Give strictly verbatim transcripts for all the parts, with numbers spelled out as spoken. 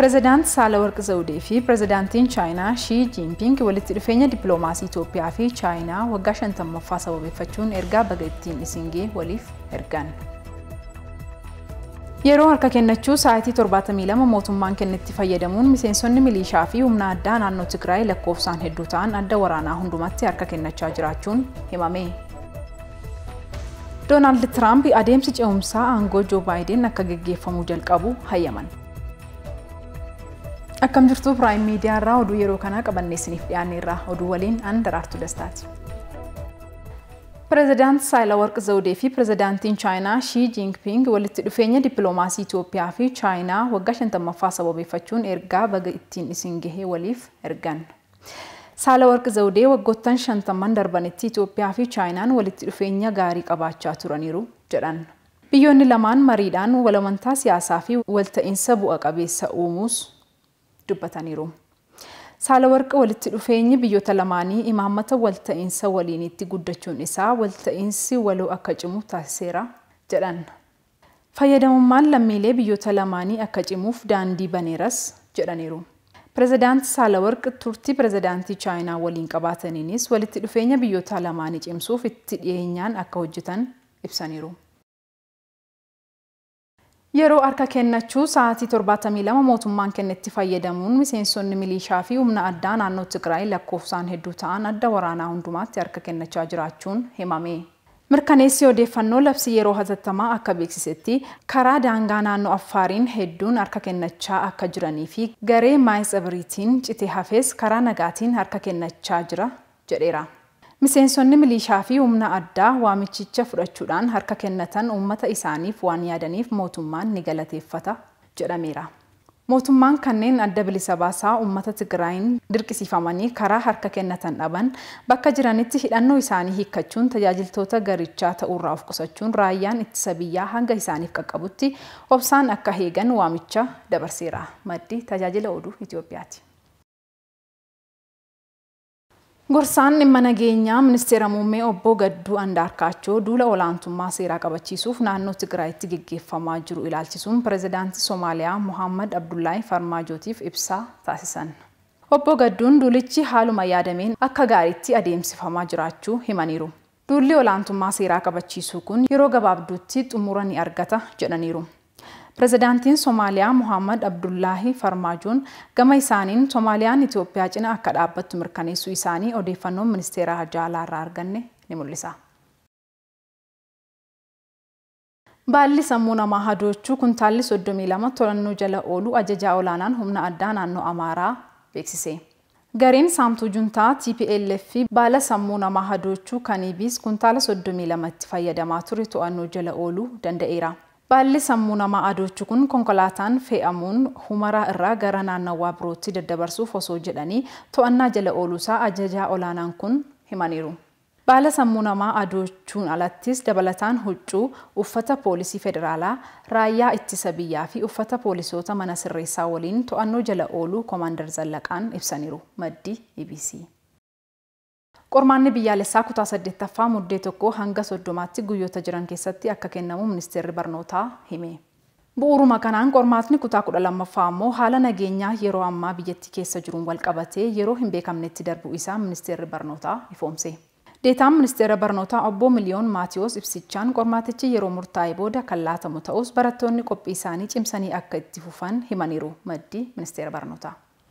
Pireezidaanti Saalawarqi Zawudee fi Pireezidaantiin Chaayinaa Xi Jinping walitti dhufeenya dippiloomaasii Itoophiyaa fi Chaayinaa waggaa shantammaffaa sababeeffachuun ergaa baga ittiin isin ga'e waliif ergan. Yeroo harka kennachuu sa'aatii torbaatamii lama mootummaan kennetti fayyadamuun miseensonni milishaa fi humna addaa naannoo Tigraay lakkoofsaan hedduu ta'an adda waraanaa hundumatti harka kennachaa jiraachuun himame. Donald Trump adeemsi ce'umsaa aangoo Joe Biden akka gaggeeffamu jalqabu hayyaman. Akkam jirtu Piraayim miidiyaa irraa oduu yeroo kana qabannee isiniif dhiyaanneerra. Oduu waliin an Daraartuu Dastaati. Pireezidaanti Saalawarqi Zawudee fi Pireezidaantiin Chaayinaa Xi Jinping walitti dhufeenya dippiloomaasii Itoophiyaa fi Chaayinaa waggaa shantammaffaa sababeeffachuun ergaa baga ittiin isin ga'e waliif ergan. Saalawarqi Zawudee waggoottan shantamman darbanitti Itoophiyaa fi Chaayinaan walitti dhufeenya gaarii qabaachaa turaniiru jedhan. Biyyoonni lamaan mariidhaan walamantaa siyaasaa fi walta'iinsa bu'a qabeessa uumuus dubbataniiru. Saalawarqi walitti dhufeenyi biyyoota lamaanii imaammata walta'iinsa waliinitti guddachuun isaa walta'iinsi waloo akka cimu taasiseera jedhan. Fayyadamummaan lammiilee biyyoota lamaanii akka cimuuf daandii baneeras jedhaniiru. Pireezidaanti Saalawarqi turtii Pireezidaantii Chaayinaa waliin qabaataniinis walitti dhufeenya biyyoota lamaanii cimsuuf itti dhiyeenyaan akka hojjetan ibsaniiru. Yeroo harka kennachuu sa'aatii torbaatamii lama mootummaan kennetti fayyadamuun miseensonni milishaa fi humna addaa naannoo Tigraay lakkoofsaan hedduu ta'an adda waraanaa hundumaatti harka kennachaa jiraachuun himame. Mirkaneessi odeeffannoo labsii yeroo hatattamaa akka beeksisetti karaa daangaa naannoo Affaariin hedduun harka kennachaa akka jiranii fi garee Maayisabriitiin citee hafees karaa nagaatiin harka kennachaa jira jedheera. Miseensonni milishaa fi humna addaa waamichicha fudhachuudhaan harka kennatan uummata isaaniif waan yaadaniif mootummaan ni galateeffata jedhameera. Mootummaan kanneen adda bilisa baasaa uummata Tigraayin dirqisiifamanii karaa harka kennatan dhaban bakka jiranitti hidhannoo isaanii hiikkachuun tajaajiltoota garichaa ta'uurraa of qusachuun raayyaan ittisa biyyaa hanga isaaniif qaqqabutti obsaan akka heegan waamicha dabarseera. Maddi tajaajila oduu Itoophiyaati. Gorsaan dhimma nageenyaa ministeera muummee obbo Gadduu Andaarkaachoo duula olaantummaa seeraa qabachiisuuf naannoo Tigraayitti gaggeeffamaa jiru ilaalchisuun Pireezidaantii Soomaaliyaa Mohaammed Abdullaahi Farmaajotiif ibsa taasisan. Obbo Gadduun duulichi haaluma yaadameen akka gaariitti adeemsifamaa jiraachuu himaniiru. Duulli olaantummaa seeraa qabachiisuu kun yeroo gabaabduutti xumura ni argata jedhaniiru. Pireezidaantiin Soomaaliyaa Mohaammed Abdullaahi Farmaajoon gama isaaniin Soomaaliyaan Itoophiyaa cina akka dhaabbattu mirkaneessuu isaanii odeeffannoon ministeera Hajaalaa irraa arganne ni mul'isa. Baalli sammuu namaa hadoochuu kuntaalli soddomii lama to'annoo jala oolu ajajaa olaanaan humna addaa naannoo Amaaraa beeksise. Gareen saamtuu juntaa T P L F baala sammuu namaa hadoochuu kaniibis kuntaala soddomii lama itti fayyadamaa ture to'annoo jala ooluu danda'eera. Baalli sammuu namaa hadoochuu kun konkolaataan fe'amuun Humaraa irraa gara naannawaa birootti daddabarsuuf osoo jedhanii to'annaa jala ooluusaa ajajaa olaanaan kun himaniiru. Baala sammuu namaa hadoochuun alattis dabalataan huccuu, uffata poolisii federaalaa, raayyaa ittisa biyyaa fi uffata poolisoota mana sirreessaa waliin to'annoo jala ooluu Koomaandar Zallaqaan ibsaniiru. Maddi E B C. Qormaanni biyyaalessaa kutaa saddeettaffaa muddee tokko hanga soddomaatti guyyoota jiran keessatti akka kennamu ministeerri barnootaa hime. Bu'uuruma kanaan qormaatni kutaa kudha lammaffaa ammoo haala nageenyaa yeroo ammaa biyyattii keessa jiruun wal qabatee yeroo hin beekamnetti darbuu isaa ministeerri barnootaa ifoomse. Deetaan ministeera barnootaa obbo Miliyoon Maatiyoos ibsichaan qormaatichi yeroo murtaa'e booda kan laatamu ta'us barattoonni qophii isaanii cimsanii akka itti fufan himaniiru. Maddi ministeera barnootaa.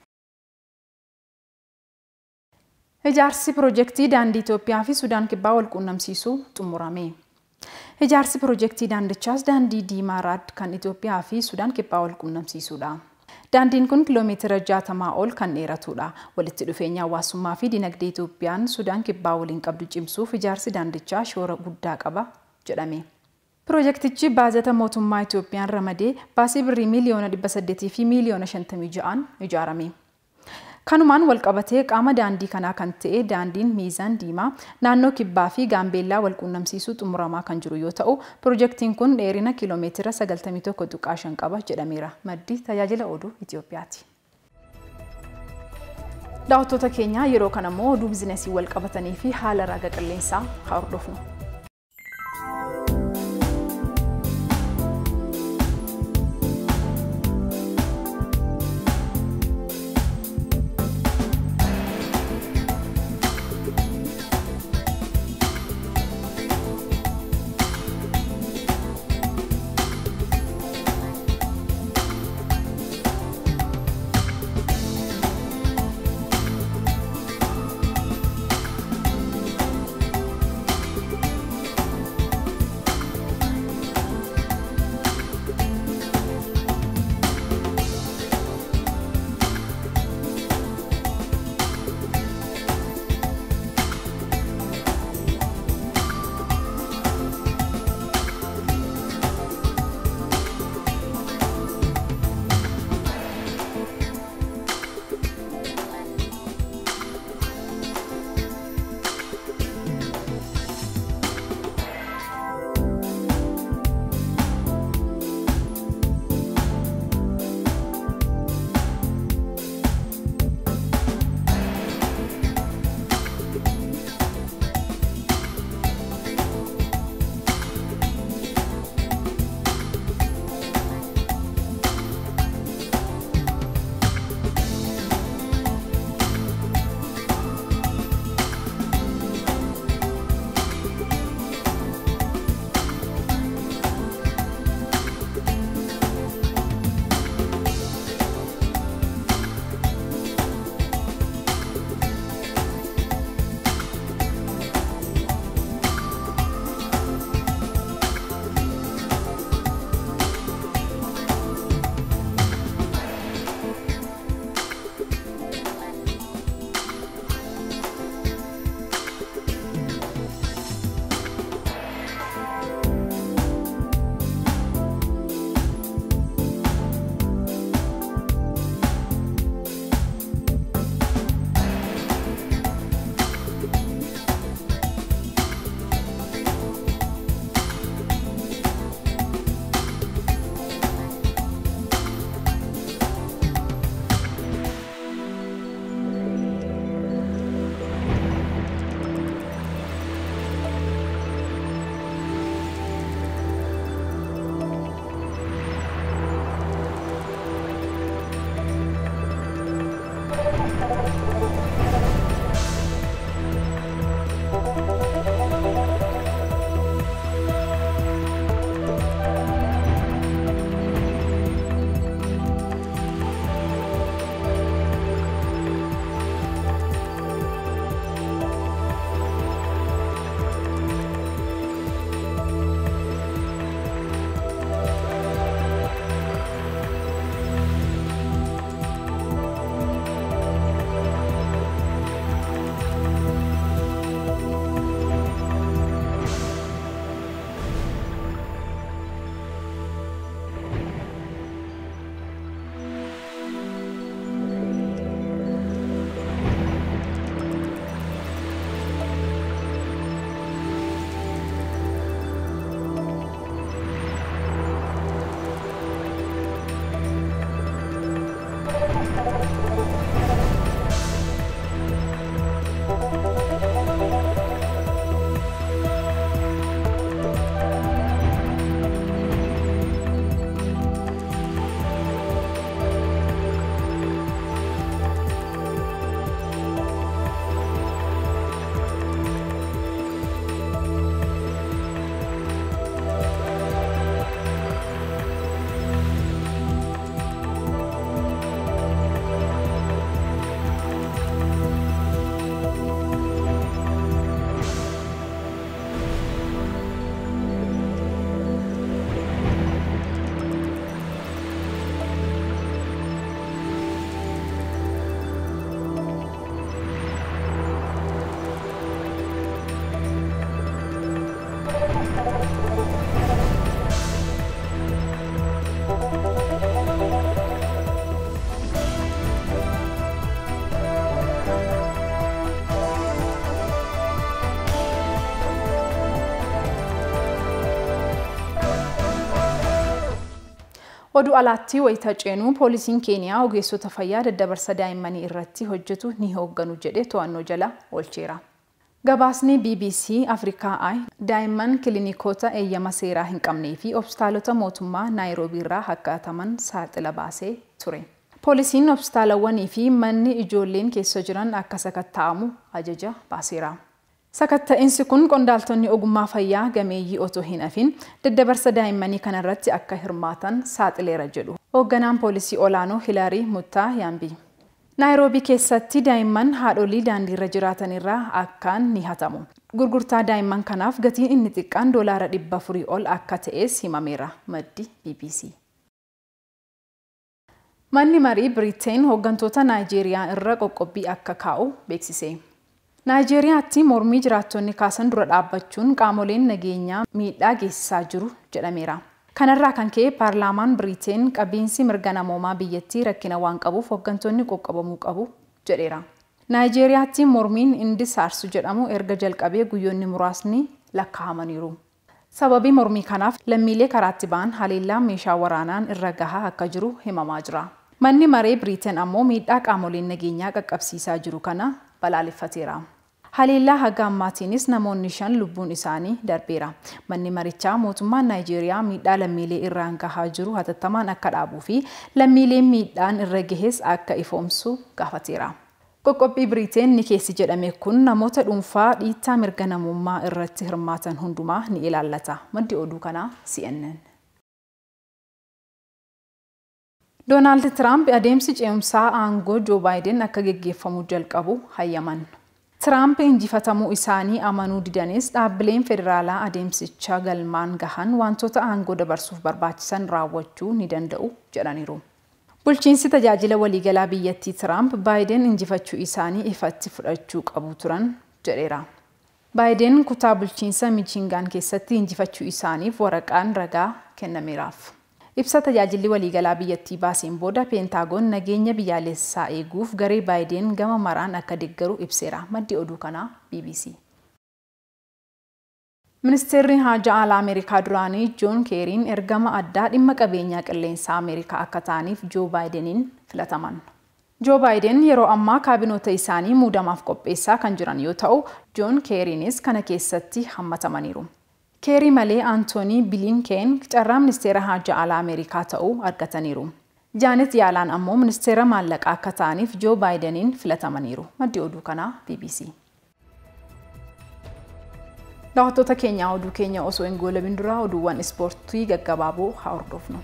Ijaarsi piroojeektii daandii Itoophiyaa fi Sudaan kibbaa wal quunnamsiisuu xumurame. Ijaarsi piroojeektii daandichaas daandii Diimaa Raad kan Itoophiyaa fi Sudaan kibbaa wal quunnamsiisuudha. Daandiin kun kiiloomeetira jaatamaa ol kan dheeratuudha. Walitti dhufeenya hawaasummaa fi dinagdee Itoophiyaan Sudaan kibbaa waliin qabdu cimsuuf ijaarsi daandichaa shoora guddaa qaba jedhame. Piroojeektichi baajata mootummaa Itoophiyaan ramadee baasii birrii miiliyoona dhibba saddeetii fi miiliyoona shantamii ja'aan ijaarame. Kanumaan wal qabatee qaama daandii kanaa kan ta'e daandiin Miizaan Diimaa naannoo Kibbaa fi Gaambeellaa wal quunnamsiisuu xumuramaa kan jiru yoo ta'u piroojeektiin kun dheerina kiiloomeetira sagaltamii tokko tuqaa shan qaba jedhameera. Maddi tajaajila oduu Itoophiyaati. Daawwattoota keenya yeroo kana immoo oduu bizinesii wal qabatanii fi haala raaga qilleensaa haa hordofnu. Oduu alaatti wayita ceenu poolisiin Keeniyaa ogeessota fayyaa daddabarsa daa'immanii irratti hojjetu ni hoogganu jedhee to'annoo jala oolcheera. Gabaasni B B C Afrikaa Eye daa'imman kiliinikoota eeyyama seeraa hin qabnee fi hospitaalota mootummaa Naayiroobii irraa haqqataman saaxila baasee ture. Poolisiin hospitaalawwanii fi manni ijoolleen keessa jiran akka sakatta'amu ajaja baaseera. Sakatta'insi kun qondaaltonni ogummaa fayyaa gameeyyii otoo hin hafin daddabarsa daa'immanii kanarratti akka hirmaatan saaxileera jedhu hoogganaan poolisii olaanoo Hilaarii Muttaa Yaambii. Naayiroobii keessatti daa'imman haadholii daandiirra jiraatanirraa akkaan ni hatamu. Gurgurtaa daa'imman kanaaf gatiin inni xiqqaan doolaara dhibba afurii ol akka ta'es himameera. Maddi B B C. Manni marii Biriteen hooggantoota Naayijeeriyaa irra qoqqobbii akka kaa'u beeksise. Naayijeriyaatti mormii jiraattonni kaasan dura dhaabbachuun qaamoleen nageenyaa miidhaa geessisaa jiru jedhameera. Kanarraa kan ka'e paarlaamaan Biriteen qabiinsi mirga namoomaa biyyattii rakkina waan qabuuf hooggantoonni qoqqobamuu qabu jedheera. Naayijeriyaatti mormiin Indisaarsu jedhamu erga jalqabee guyyoonni muraasni lakkaa'amaniiru. Sababii mormii kanaaf lammiilee karaatti ba'an haleellaa meeshaa waraanaan irra gahaa akka jiru himamaa jira. Manni maree Biriteen ammoo miidhaa qaamoleen nageenyaa qaqqabsiisaa jiru kana balaaleffateera. Haleellaa haga ammaatiinis namoonni shan lubbuun isaanii darbeera. Manni marichaa mootummaan Naayijeriyaa miidhaa lammiilee irraan gahaa jiru hatattamaan akka dhaabuu fi lammiileen miidhaan irra gahes akka ifoomsu gaafateera. Qoqqobbii Biriteen ni keessi jedhame kun namoota dhuunfaa dhiittaa mirga namummaa irratti hirmaatan hundumaa ni ilaallata. Maddi oduu kanaa C N N. Doonaald Tiraamp adeemsi ce'umsaa aangoo Joo Baayiden akka geggeeffamu jalqabu hayyaman. Tiraamp injifatamuu isaanii amanuu didanis dhaabbileen federaalaa adeemsicha galmaan gahan wantoota aangoo dabarsuuf barbaachisan raawwachuu ni danda'u jedhaniiru. Bulchiinsi tajaajila waliigalaa biyyattii Tiraamp Baayiden injifachuu isaanii ifatti fudhachuu qabu turan jedheera. Baayiden kutaa bulchiinsa Michigan keessatti injifachuu isaaniif waraqaan ragaa kennameeraaf. Ibsa tajaajilli waliigalaa biyyattii baaseen booda Peentaagoon nageenya biyyaalessaa eeguuf garee Baayiden gama maraan akka deeggaru ibseera. Maddi oduu kanaa B B C. Ministeerri haajaa alaa Ameerikaa duraanii Joon Keeriin ergama addaa dhimma qabeenyaa qilleensaa Ameerikaa akka ta'aniif Joo Baayideniin filataman. Joo Baayiden yeroo ammaa kaabinoota isaanii muudamaaf qopheessaa kan jiran yoo ta'u, Joon Keeriinis kana keessatti hammatamaniiru. Keerii malee Antoonii Bilinkeen carraa ministeera haajaa alaa Ameerikaa ta'uu argataniiru. Jaanet Yaalaan ammoo ministeera maallaqaa akka ta'aniif Joo Baayideniin filatamaniiru. Maddi oduu kanaa B B C. Daawwattoota keenya oduu keenya osoo hin goolabin dura oduuwwan ispoortii gaggabaaboo haa hordofnu.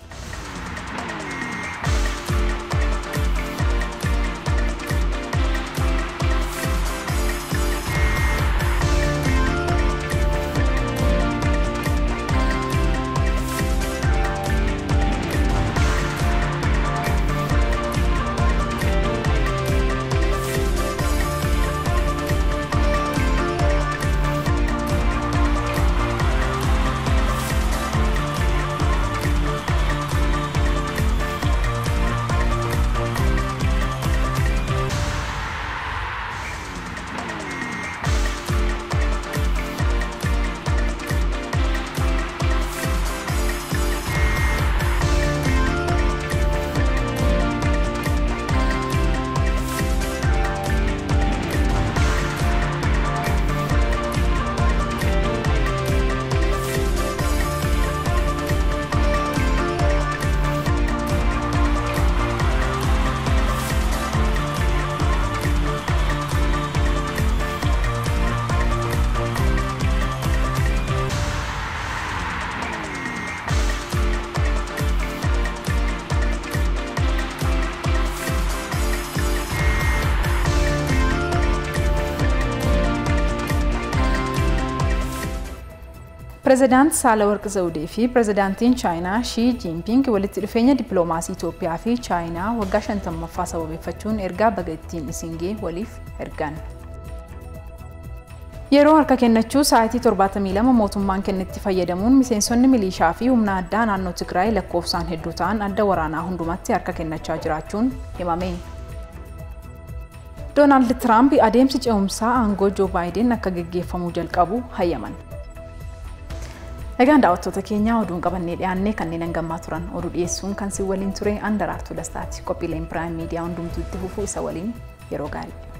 Pireezidaanti Saalawarq Zawudee fi Pireezidaantiin Chaayinaa Shii Jinping walitti dhufeenya dippiloomaasii Itoophiyaa fi Chaayinaa waggaa shantammaffaa sababeeffachuun ergaa baga ittiin isin ga'e waliif ergan. Yeroo harka kennachuu sa'aatii torbaatamii lama mootummaan kennetti fayyadamuun miseensonni milishaa fi humna addaa naannoo Tigraay lakkoofsaan hedduu ta'an adda waraanaa hundumatti harka kennachaa jiraachuun himame. Doonaald Tiraamp adeemsi ce'umsaa aangoo Joo Baayiden akka geggeeffamu jalqabu hayyaman. Egaan daawwattoota keenya oduun qabannee dhiyaannee kanneen hangamaa turan oduu dhiyeessuun kan si waliin ture Andaraartuu Dastaati. Qophiileen Piraayim Miidiyaa hundumtuu itti fufuu isa waliin yeroo gaarii.